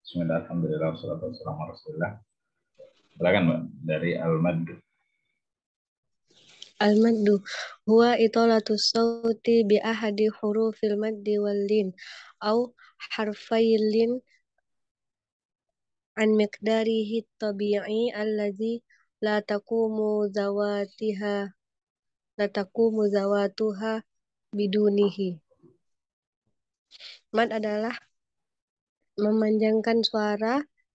Bismillah, alhamdulillah, wassalatu wassalamu ala rasulillah. Silakan Mbak, dari Al-Mad. Al-maddu huwa italatu sauti bi ahadi hurufil maddi wal lin au harfayil lin an miqdarihi tabi'i alladhi la taqumu zawatiha la taqumu zawatuha bidunihi. Mad adalah memanjangkan suara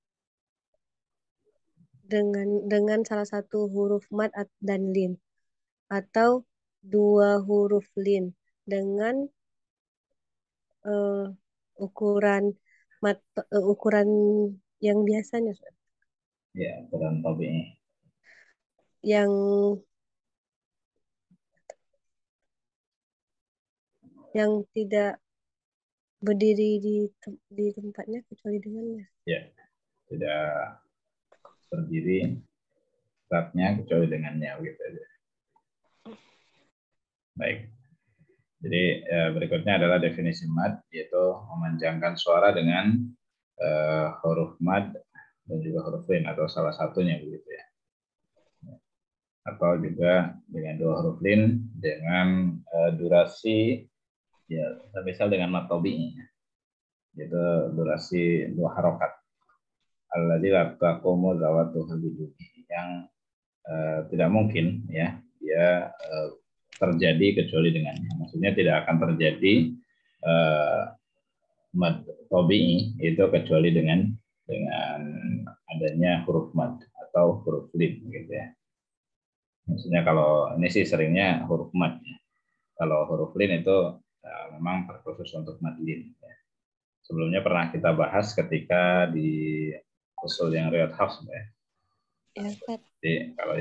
dengan salah satu huruf mad dan lin atau dua huruf lin dengan uh, ukuran ukuran yang biasanya, Ya, Quran Tabi'i. yang tidak berdiri di tempatnya kecuali dengannya. Ya, tidak berdiri tetapnya kecuali dengannya gitu aja. Baik. Jadi berikutnya adalah definisi mad, yaitu memanjangkan suara dengan huruf mad dan juga huruf lin atau salah satunya begitu ya. Atau juga dengan dua huruf lin dengan durasi ya misal dengan mad tabi'i, yaitu durasi dua harokat. Alladzi la taqumu zawatuhu biduhi, yang tidak mungkin ya dia terjadi kecuali dengannya. Maksudnya tidak akan terjadi mad tabi'i itu kecuali dengan adanya huruf mad atau huruf lin gitu ya. Maksudnya kalau ini sih seringnya huruf mad ya. Kalau huruf lin itu memang terkhusus untuk mad lin ya. Sebelumnya pernah kita bahas ketika di usul yang riwayat Hafs ya. Ya, Ustaz. Jadi kalau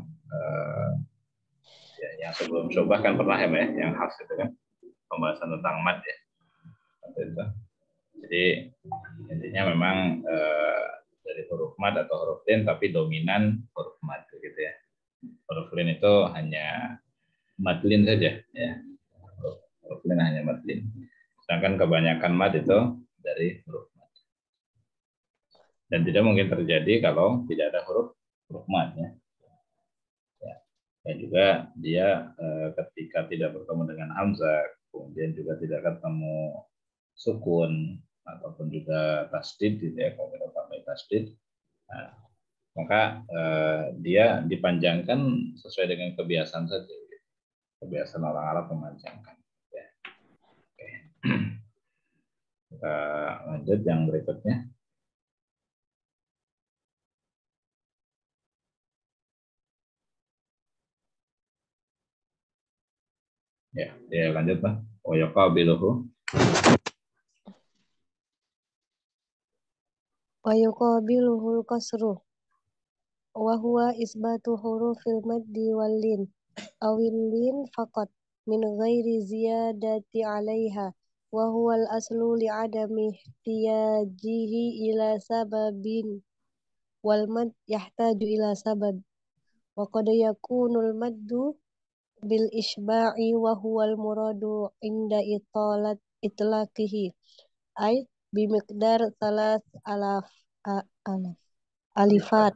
yang sebelum coba kan pernah ya, yang khas itu kan pembahasan tentang mad ya. Itu. Jadi intinya memang dari huruf mad atau huruf lin tapi dominan huruf mad gitu ya. Huruf lin itu hanya madlin saja ya. Huruf lin hanya madlin. Sedangkan kebanyakan mad itu dari huruf mad. Dan tidak mungkin terjadi kalau tidak ada huruf mad ya. Dan juga dia ketika tidak bertemu dengan hamzah, kemudian juga tidak ketemu sukun ataupun juga tasdid gitu ya, kalau kita pakai tasdid, nah, maka dia dipanjangkan sesuai dengan kebiasaan saja, gitu. Kebiasaan orang Arab memanjangkan. Ya. Oke. Kita lanjut yang berikutnya. Ya, dia lanjut Pak. Wayaqabiluhu. Wa yuqabiluhul kasru wa huwa isbatu hurufil maddi wal lin awil lin faqat min ghairi ziyadati 'alaiha wa huwa al aslu li 'adami ihtiyajihi ila sababin wal mad yahtaju ila sabab wa qad yakunul maddu bil isba'i wa huwa al muradu inda itlaqihi ay bimiqdar salas alaf alifat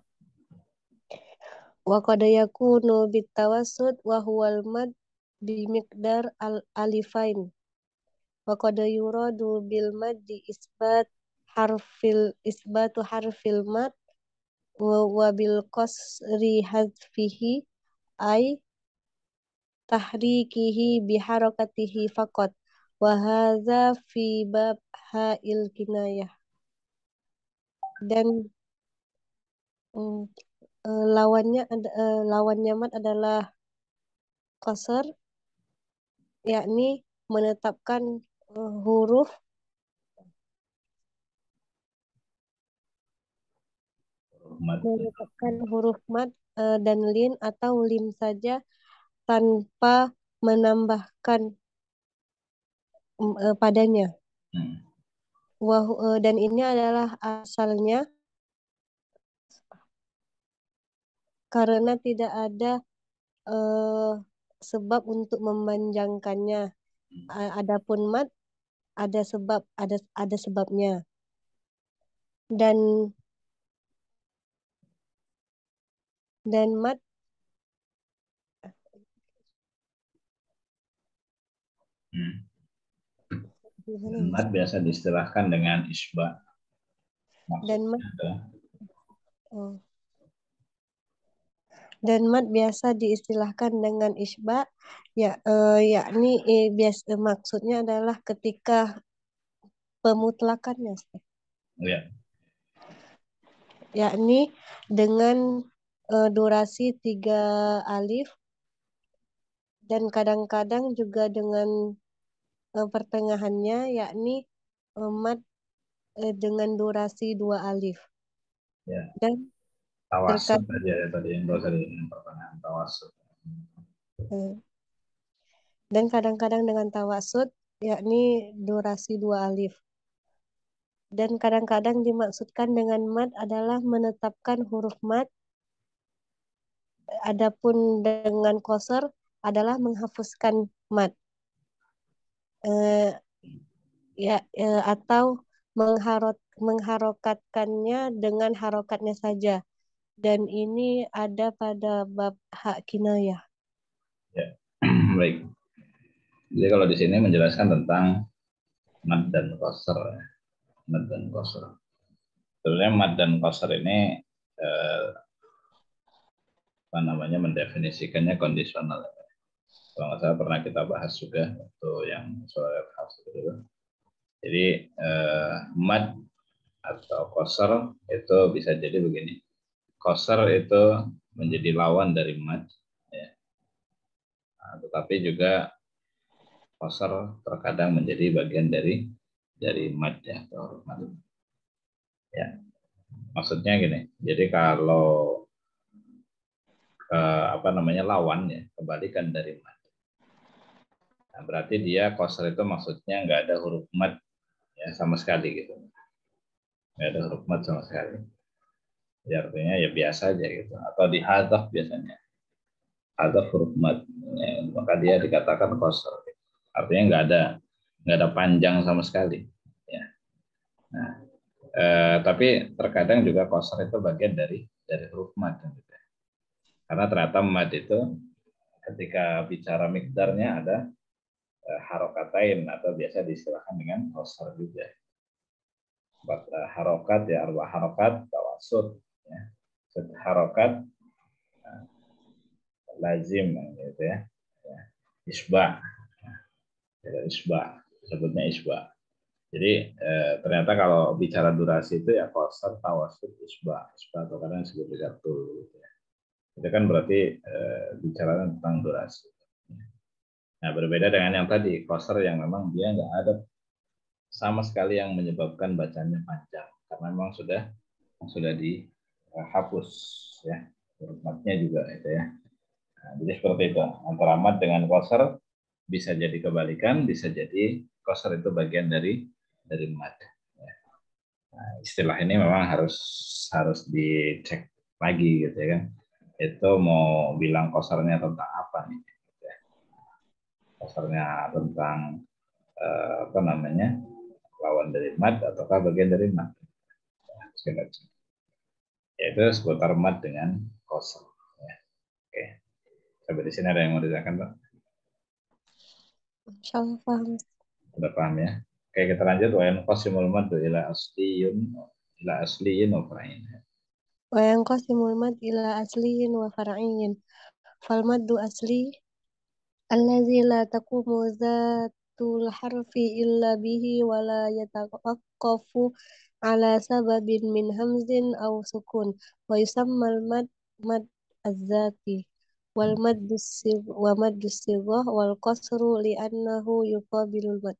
wa qad yakunu bitawassut wa huwal mad bimiqdar al alifain wa qad yuradu bil maddi isbatu harfil mad wa bil qasri hadfihi ay tahrikihi biharakatihi faqat wa hadza fi bab ha'il kinayah. Dan lawannya mad adalah qasar, yakni menetapkan huruf mad dan lin atau lin saja tanpa menambahkan padanya. Dan ini adalah asalnya karena tidak ada sebab untuk memanjangkannya. Adapun mad ada sebabnya. dan mat Hmm. gimana Dan ya? mat biasa diistilahkan dengan isba. Dan Maksudnya mat adalah oh. Dan mat biasa diistilahkan dengan isba, yakni maksudnya adalah ketika pemutlakannya, ya, yakni dengan durasi 3 alif dan kadang-kadang juga dengan pertengahannya, yakni mat dengan durasi 2 alif. ya. Dan Tawasud terkadang aja ya tadi yang tadi yang pertanyaan tawasud. eh, dan kadang-kadang dengan tawasud, yakni durasi 2 alif. Dan kadang-kadang dimaksudkan dengan mat adalah menetapkan huruf mat, adapun dengan qasar adalah menghapuskan mat. Eh, atau mengharokatkannya dengan harokatnya saja. Dan ini ada pada bab hak kinayah. Ya. Baik. Jadi kalau di sini menjelaskan tentang mad dan qasar, ya. Mad dan qasar. Sebenarnya mad dan qasar ini apa namanya mendefinisikannya kondisional. Kalau nggak salah pernah kita bahas juga untuk yang soal hafs itu. Jadi mad atau qasar itu bisa jadi begini. Qasar itu menjadi lawan dari mad, ya. Nah, tetapi juga qasar terkadang menjadi bagian dari mad, ya, atau mad. Ya, maksudnya gini. Jadi kalau apa namanya lawan, ya, kebalikan dari mad. Nah, berarti dia qasar itu maksudnya nggak ada huruf mad, ya, sama sekali gitu. Nggak ada huruf mad sama sekali. Ya, artinya ya biasa aja gitu. Atau dihadzaf biasanya. Hadzaf huruf mad. Ya, maka dia dikatakan qasar. Artinya nggak ada panjang sama sekali. Ya. Nah, tapi terkadang juga qasar itu bagian dari huruf mad. Gitu. Karena ternyata mad itu ketika bicara mikdarnya ada harokatain atau biasa diistilahkan dengan qasar juga. Harokat ya arba harokat tawasud, ya. Harokat lazim gitu ya. Ya. Isba, ya, isba sebutnya isba. Jadi ternyata kalau bicara durasi itu ya qasar tawasud isba atau kadang disebut gatul gitu ya. Itu kan berarti bicara tentang durasi. Nah, berbeda dengan yang tadi qasar yang memang dia nggak ada sama sekali yang menyebabkan bacanya panjang karena memang sudah dihapus, ya, huruf matnya juga itu ya. Nah, jadi seperti itu antara mat dengan qasar bisa jadi kebalikan, bisa jadi qasar itu bagian dari mat. Ya. Nah, istilah ini memang harus harus dicek lagi gitu ya kan. Itu mau bilang qasarnya tentang apa nih? Gitu ya. Qasarnya tentang apa namanya lawan dari mat ataukah bagian dari mat? Ya, yaitu seputar mat dengan qasar. Ya. Oke. Sampai di sini ada yang mau ditanyakan, Pak? Insyaallah paham. Udah paham ya? Oke, kita lanjut. Wa yanqasimul maddu ila asliyun wa far'in. وينقسم المد إلى أصلي وفرعي فالمد أصلي الذي لا تقوم ذات الحرف إلا به ولا يتوقف على سبب من همز أو سكون ويسمى المد مد الذاتي ومد الصيغة والقصر لأنه يقابل المد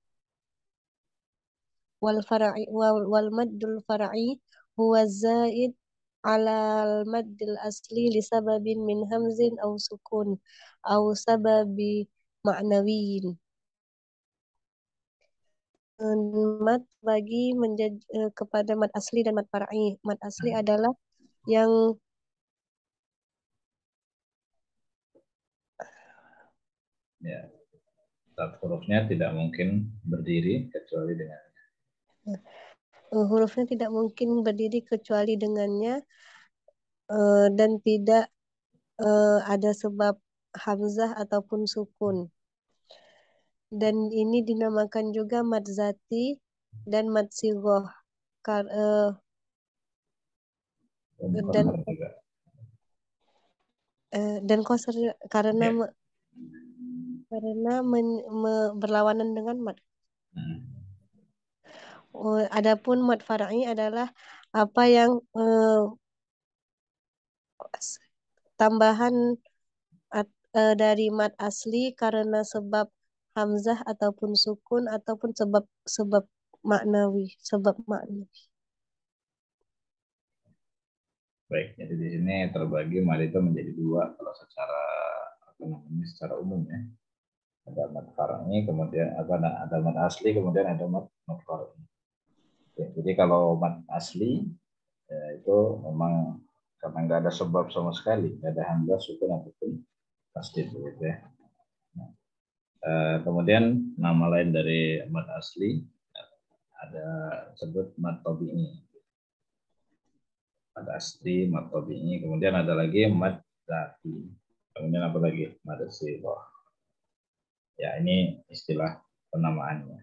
والمد الفرعي هو الزائد على المد الأصلي لسبب من همز أو سكون أو سبب معنوي. Mat bagi menjadi kepada mat asli dan mat far'i. Mat asli adalah yang Ya, setiap hurufnya tidak mungkin berdiri kecuali dengan hurufnya tidak mungkin berdiri kecuali dengannya, dan tidak ada sebab hamzah ataupun sukun. Dan ini dinamakan juga mad zati dan mad sigoh. Dan juga. Dan qasr karena Ya. berlawanan dengan mad. Adapun mad far'i adalah apa yang tambahan dari mad asli karena sebab hamzah ataupun sukun ataupun sebab maknawi, sebab makna. Baik, jadi di sini terbagi mad itu menjadi dua kalau secara apa namanya secara umum ya. Ada mad far'i, kemudian ada mad asli, kemudian ada mad far'i. Jadi kalau mad asli ya, itu memang karena nggak ada sebab sama sekali, nggak ada hamzah, sukun ataupun tasdid gitu ya. Kemudian nama lain dari mad asli ada sebut mad tabi'i. Mad asli, mad tabi'i, kemudian ada lagi mad zati. Kemudian apa lagi? Mad sighah. Ya, ini istilah penamaannya.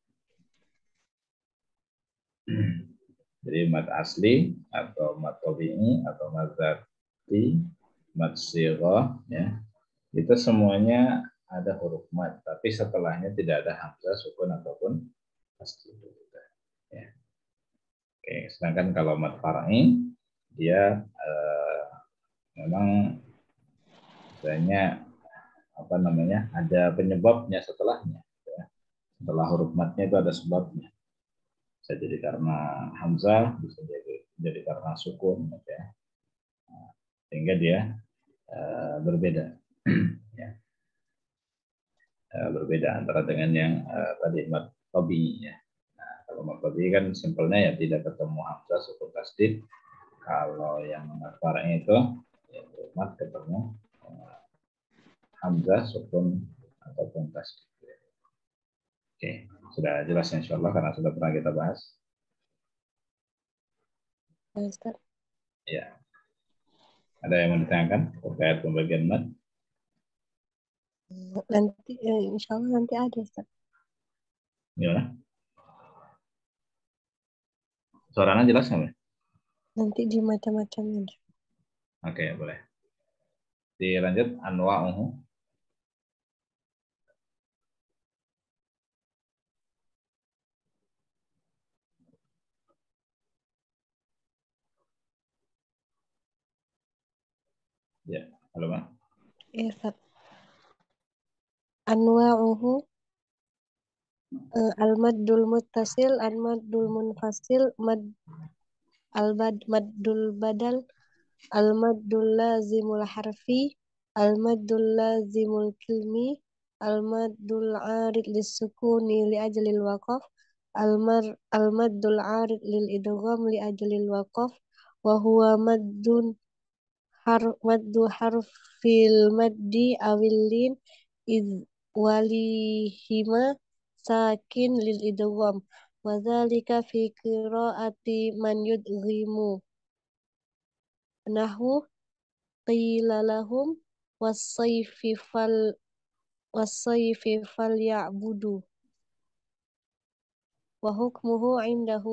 Jadi mad asli atau mad tabi'i atau mad zati, mad sighah ya. Itu semuanya ada huruf mad, tapi setelahnya tidak ada hamzah, sukun ataupun tasdid. Ya. Oke, sedangkan kalau mad far'i dia memang misalnya apa namanya ada penyebabnya setelahnya. Ya. Setelah huruf madnya itu ada sebabnya. Bisa jadi karena hamzah, bisa jadi karena sukun, ya. Sehingga dia berbeda. Ya. Berbeda antara dengan yang tadi mad tabi'i ya. Nah, kalau mad tabi'i kan simpelnya ya tidak ketemu hamzah, sukun, tasdid. Kalau yang mad far'i itu ya, mad ketemu hamzah, sukun ataupun tasdid. Oke, sudah jelas insya Allah karena sudah pernah kita bahas. Ustaz. Ya, ada yang mau ditanyakan terkait pembagian mad? Nanti insya Allah nanti ada Ustaz. Gimana? Suaranya jelas nggak? Nanti di macam-macamnya. Oke, boleh. Dilanjut anwa'uhu. Ya, halo Pak. Ya Ustaz. Anwa'uhu al-maddul muttasil, al-maddul munfasil, maddul badal, al-maddul lazimul harfi, al-maddul lazimul kilmi, al-maddul arid lissukuni li ajlil waqaf, al-maddul arid lil idgham li ajlil waqaf, wa huwa maddu harfil maddi awil lin iz walihima sakin lil idgham wa dzalika fi qiraati man yudghimu nahu qila lahum was-sayfi fal ya'budu wa hukmuhu indahu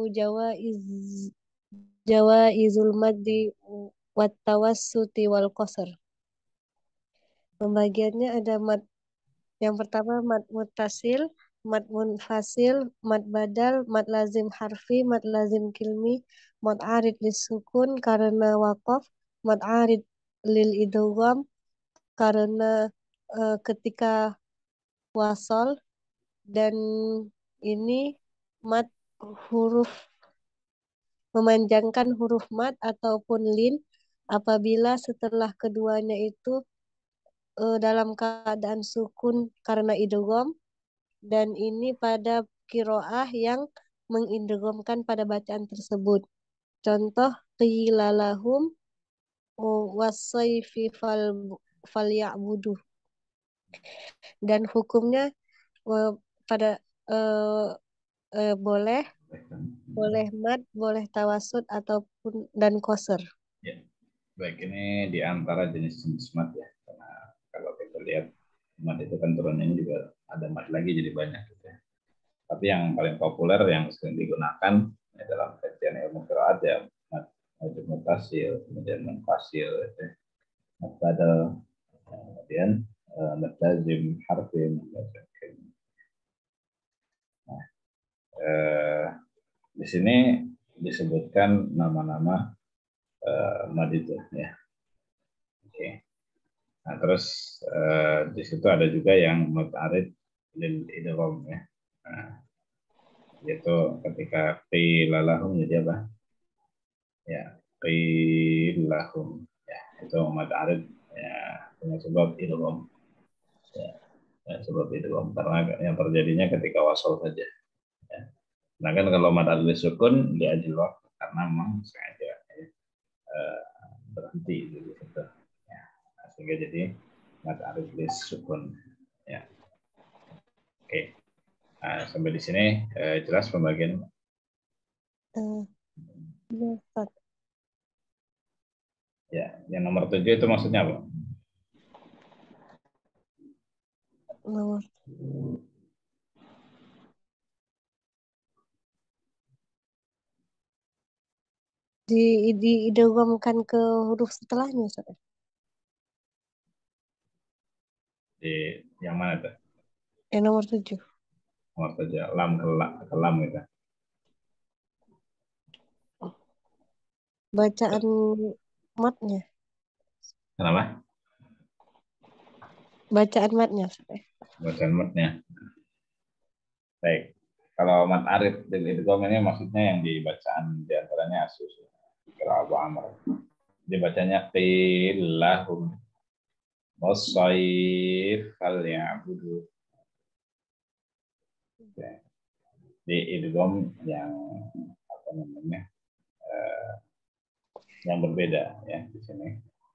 jawaizul maddi wat tawassuti wal qasr. Pembagiannya ada yang pertama mad muttasil, mad munfasil, mad badal, mad lazim harfi, mad lazim kilmi, mad arid lisukun karena waqaf, mad arid lil idgham karena ketika wasol, dan ini mad huruf memanjangkan huruf mad ataupun lin apabila setelah keduanya itu dalam keadaan sukun karena idgham, dan ini pada kiroah yang mengidghamkan pada bacaan tersebut. Contoh qila lahum wasayfi fal ya'budu. Dan hukumnya pada boleh Boleh mat, boleh tawasud ataupun dan koser. Ya, baik, ini di antara jenis-jenis mat ya. Karena kalau kita lihat mat itu kan turunannya juga ada mat lagi jadi banyak gitu ya. Tapi yang paling populer yang sering digunakan dalam kajian ilmu qiraat ya mat mutasil, kemudian munfasil, gitu ya. Mat badal, kemudian mat lazim, harfin, dan sebagainya. Nah, di sini disebutkan nama-nama mad itu ya. Oke. Nah, terus di situ ada juga yang mut'arid lil idgham ya. Nah, yaitu ketika qila lahum jadi apa? Ya, qila lahum. Ya, itu mut'arid ya dengan sebab idgham. Ya, ya, sebab idgham karena yang terjadinya ketika wasal saja. Ya. Nah, kan kalau mad alif sukun dia ajlok karena memang sengaja ya, berhenti di situ. Ya. Nah, sehingga jadi mad alif sukun. Ya. Oke. Nah, sampai di sini jelas pembagian. Ya, Ustaz. Ya, yang nomor 7 itu maksudnya apa? Nomor diidghamkan ke huruf setelahnya, Ustaz. Di yang mana tuh? Nomor 7. Nomor 7, lam ke lam gitu. Bacaan matnya. Kenapa? Bacaan matnya, Ustaz. Bacaan matnya. Baik. Kalau mat arif di idgham ini maksudnya yang dibacaan di antaranya asus. Kira Abu Amr. Dibacanya qillahum wasaif fal ya'budu. Di idgham yang apa namanya? Yang berbeda ya di sini.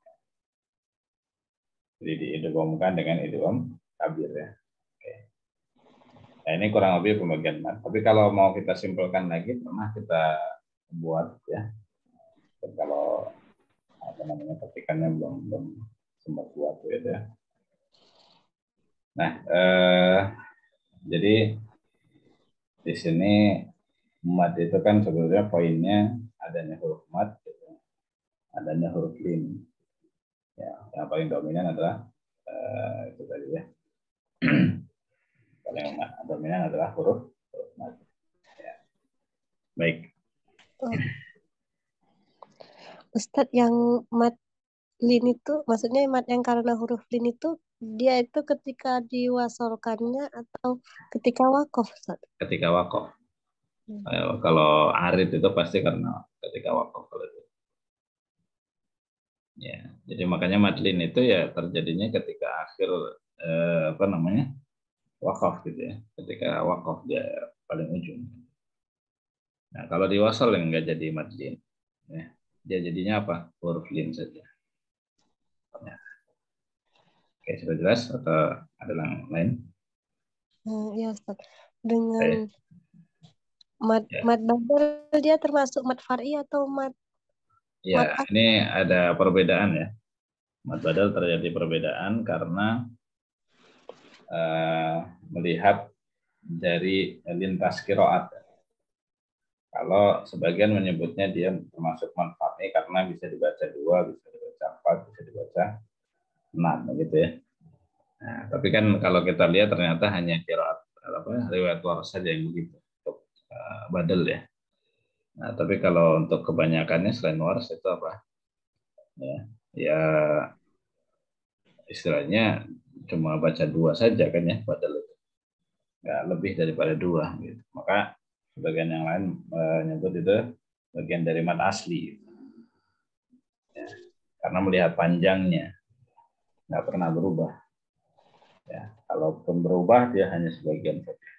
Jadi diidghamkan dengan idgham kabir ya. Oke. Nah, ini kurang lebih pembagian mat. Tapi kalau mau kita simpulkan lagi, pernah kita buat ya. Dan kalau apa namanya petikannya belum sempat buat gitu ya. Nah, jadi di sini mat itu kan sebenarnya poinnya adanya huruf mat, gitu. Adanya huruf lin. Ya, yang paling dominan adalah itu tadi ya. Paling dominan adalah huruf mat. Ya. Baik. Oh, Ustadz, yang mat lin itu, maksudnya mat yang karena huruf lin itu, dia itu ketika diwasolkannya atau ketika wakof, Ustadz? Ketika wakof. Kalau arid itu pasti karena ketika wakof kalau itu. Ya, jadi makanya madlin itu ya terjadinya ketika akhir apa namanya wakaf gitu ya, ketika wakaf dia paling ujung. Nah kalau di wasal yang nggak jadi madlin, ya, dia jadinya apa huruf lin saja. Ya. Oke sudah jelas atau ada yang lain? Ya, Ustadz. Dengan Oke. mat Ya, mat badal, dia termasuk mat far'i atau mat ya mat ini ada perbedaan ya. Mad badal terjadi perbedaan karena melihat dari lintas kiroat. Kalau sebagian menyebutnya dia termasuk manfaatnya karena bisa dibaca 2, bisa dibaca 4, bisa dibaca 6, gitu ya. Nah, tapi kan kalau kita lihat ternyata hanya kiraat apa riwayat waras saja yang begitu untuk badal ya. Nah, tapi kalau untuk kebanyakannya selain waras itu apa? Ya, ya istilahnya cuma baca 2 saja kan ya badal itu. Nggak lebih daripada 2 gitu. Maka sebagian yang lain menyebut itu bagian dari mat asli. Ya, karena melihat panjangnya nggak pernah berubah. Ya, kalaupun berubah dia hanya sebagian saja.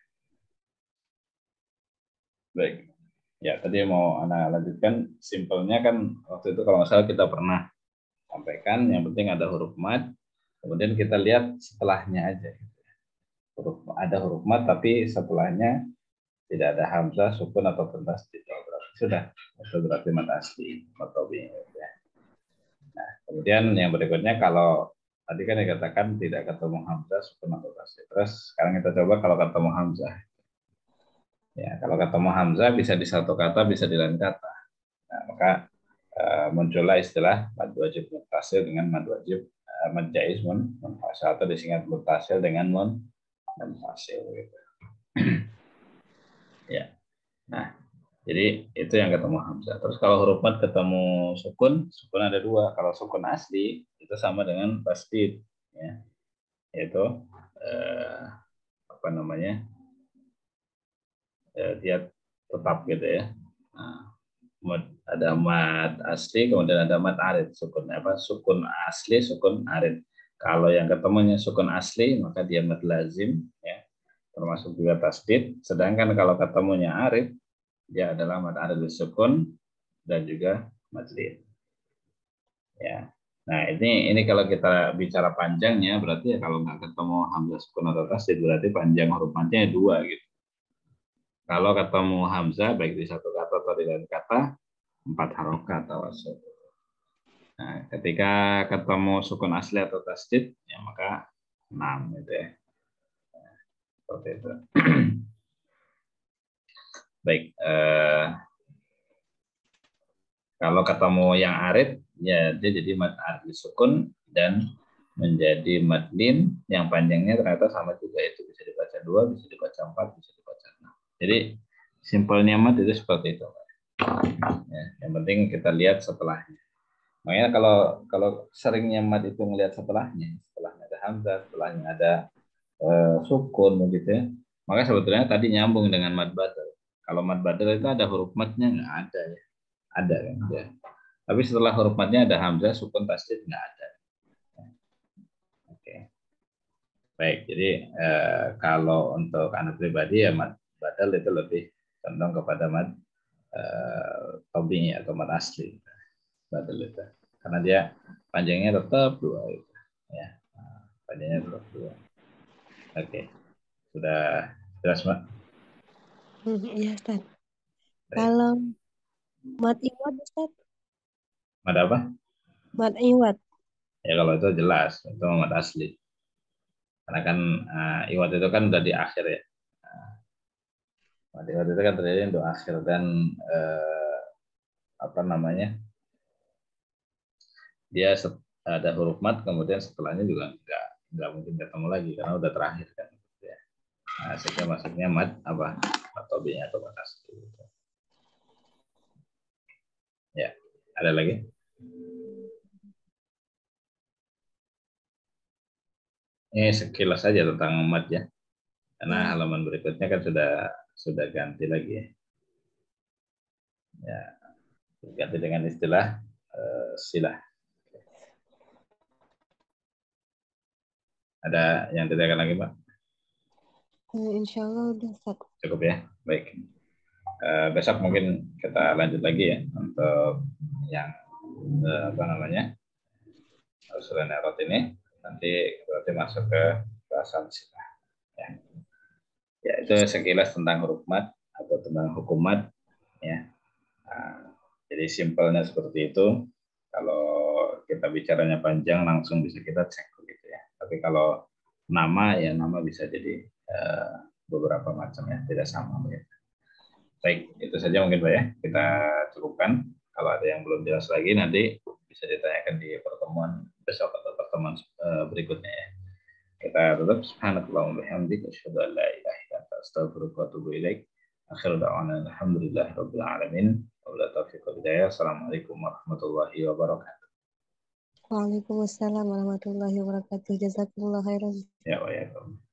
Baik. Ya, tadi mau Ana lanjutkan. Simpelnya kan waktu itu kalau nggak salah kita pernah sampaikan yang penting ada huruf mad. Kemudian kita lihat setelahnya aja. Ada huruf mad tapi setelahnya tidak ada hamzah, sukun ataupun tasdid. Berarti sudah, itu berarti mad asli, mad tabii. Ya. Nah, kemudian yang berikutnya kalau tadi kan dikatakan tidak ketemu hamzah, sukun atau tasdid. Terus sekarang kita coba kalau ketemu hamzah. Ya, kalau ketemu hamzah bisa di satu kata, bisa di lain kata. Nah, maka muncullah istilah mad wajib muttasil dengan mad wajib mad jaiz munfasil atau disingkat muttasil dengan munfasil gitu. Ya. Nah, jadi itu yang ketemu hamzah. Terus kalau huruf mad ketemu sukun, sukun ada dua. Kalau sukun asli itu sama dengan tasdid, ya, yaitu apa namanya, dia tetap gitu ya. Nah, ada mad asli, kemudian ada mad arid, sukun apa? Sukun asli, sukun arid. Kalau yang ketemunya sukun asli, maka dia mad lazim, ya, termasuk juga tasdid. Sedangkan kalau ketemunya arid, dia adalah mad arid sukun dan juga mad lin. Ya. Nah, ini kalau kita bicara panjangnya, berarti ya kalau nggak ketemu hamzah sukun atau tasdid, berarti panjang huruf madnya dua gitu. Kalau ketemu hamzah baik di satu kata atau di lain kata, 4 harokat tawassul. Nah, ketika ketemu sukun asli atau tasdid, ya maka 6 gitu ya. Seperti itu. Baik, kalau ketemu yang arid, ya dia jadi mad arid sukun dan menjadi mad lin yang panjangnya ternyata sama juga, itu bisa dibaca 2, bisa dibaca 4, bisa dibaca 6. Jadi simpelnya mad itu seperti itu. Ya, yang penting kita lihat setelahnya. Makanya kalau seringnya mad itu ngelihat setelahnya ada hamzah, setelahnya ada sukun begitu ya. Maka sebetulnya tadi nyambung dengan mad badal. Kalau mad badal itu ada huruf madnya nggak ada ya. Ada kan ya. Tapi setelah huruf madnya ada hamzah, sukun, tasdid nggak ada. Oke. Baik, jadi kalau untuk anak pribadi ya mad badal itu lebih condong kepada mad tabii atau mad asli. Badal itu. Karena dia panjangnya tetap 2 gitu. Ya. Panjangnya tetap 2. Oke. Sudah jelas, Mbak? Iya, Ustaz. Baik. Kalau mad iwad, Ustaz? Mad apa? Mad iwad. Ya kalau itu jelas, itu mad asli. Karena kan iwad itu kan udah di akhir ya. Mad iwad itu kan terjadi untuk akhir dan apa namanya? Dia ada huruf mad, kemudian setelahnya juga nggak mungkin ketemu lagi karena udah terakhir kan. Ya. Nah, sehingga maksudnya mad apa? Atau B-nya atau mad asli. Ya, ada lagi? Ini sekilas saja tentang mad ya. Karena halaman berikutnya kan sudah ganti lagi ya. Ya, ganti dengan istilah silah. Ada yang tidak lagi, Pak? Insya Allah udah, Ustaz. Cukup ya. Baik. Besok mungkin kita lanjut lagi ya untuk yang apa namanya usulan erot ini. Nanti berarti masuk ke bahasan silah. Ya, itu sekilas tentang huruf mad atau tentang hukum mad. Ya. Nah, jadi simpelnya seperti itu. Kalau kita bicaranya panjang langsung bisa kita cek begitu ya. Tapi kalau nama ya nama bisa jadi beberapa macam ya, tidak sama begitu. Baik, itu saja mungkin Pak ya. Kita cukupkan. Kalau ada yang belum jelas lagi nanti bisa ditanyakan di pertemuan besok atau pertemuan berikutnya ya. Kita tutup. Subhanakallahumma bihamdika asyhadu an la ilaha illa anta astaghfiruka wa atubu ilaik. Akhiru da'wana alhamdulillahirabbil alamin. Wabillahi taufiq wal hidayah. Assalamualaikum warahmatullahi wabarakatuh. Waalaikumsalam warahmatullahi wabarakatuh. Jazakumullah khairan. Ya, wa